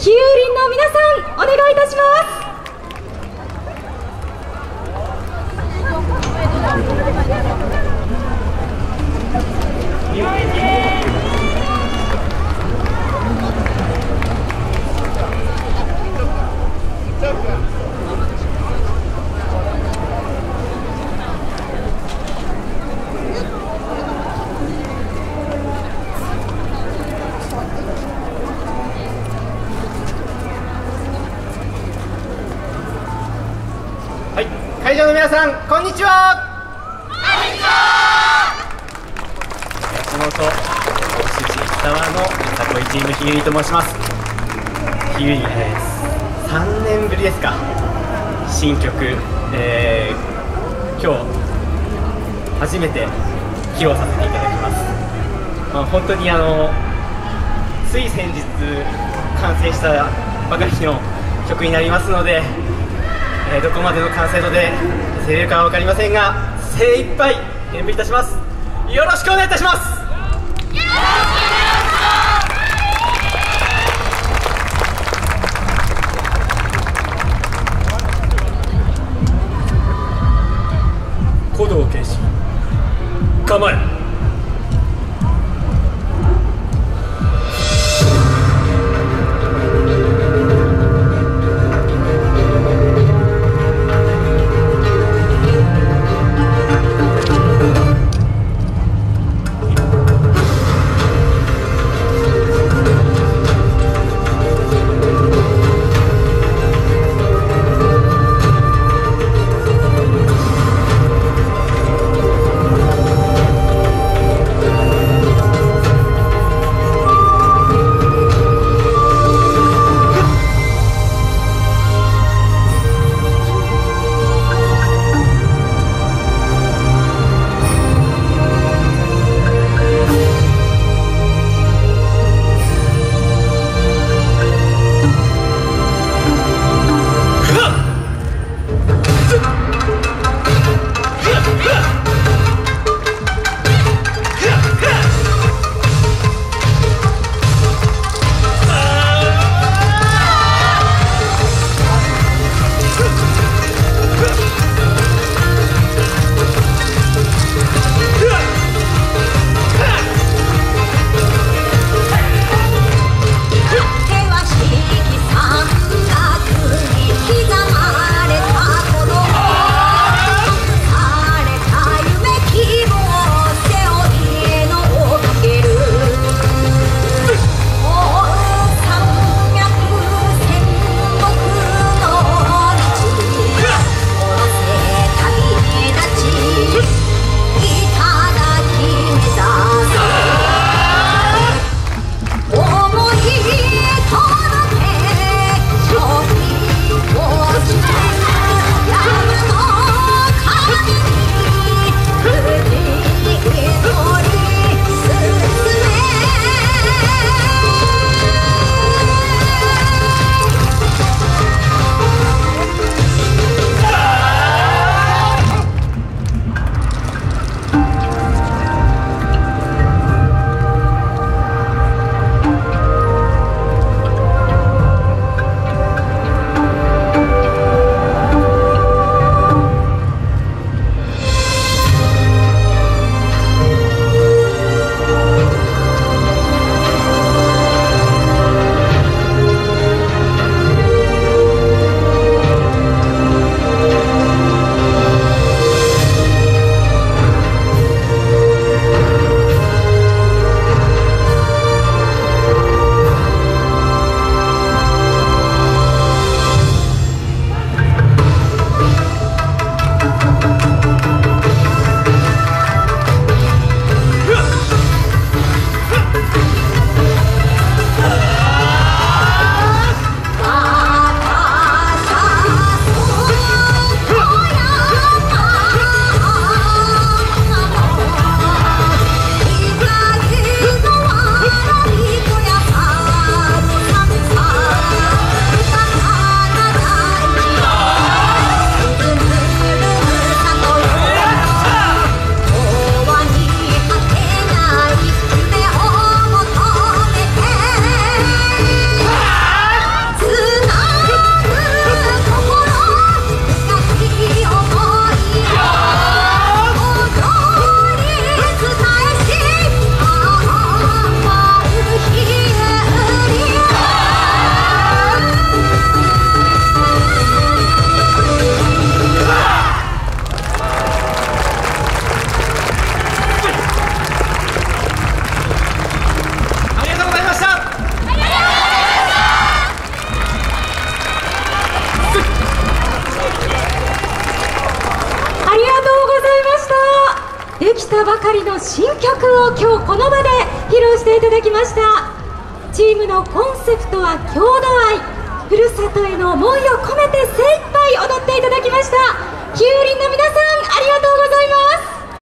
飛遊林の皆さん、お願いいたします。 はい、会場の皆さん、こんにちは。 こんにちは。 地元出沢のさこいチームひゆりと申します。ひゆり、3年ぶりですか、新曲、今日初めて披露させていただきます。本当につい先日完成したばかりの曲になりますので、どこまでの完成度で見せれるかは分かりませんが、精一杯演舞いたします。よろしくお願いいたします。鼓動剣士、構え。 新曲を今日この場で披露していただきました。チームのコンセプトは郷土愛、ふるさとへの思いを込めて精一杯踊っていただきました。きゅうりんの皆さん、ありがとうございます。